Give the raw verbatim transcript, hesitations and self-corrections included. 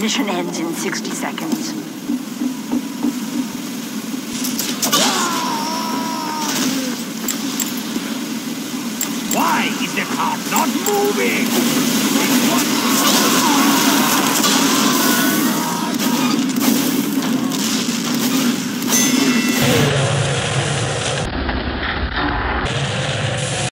Mission ends in sixty seconds. Why is the car not moving?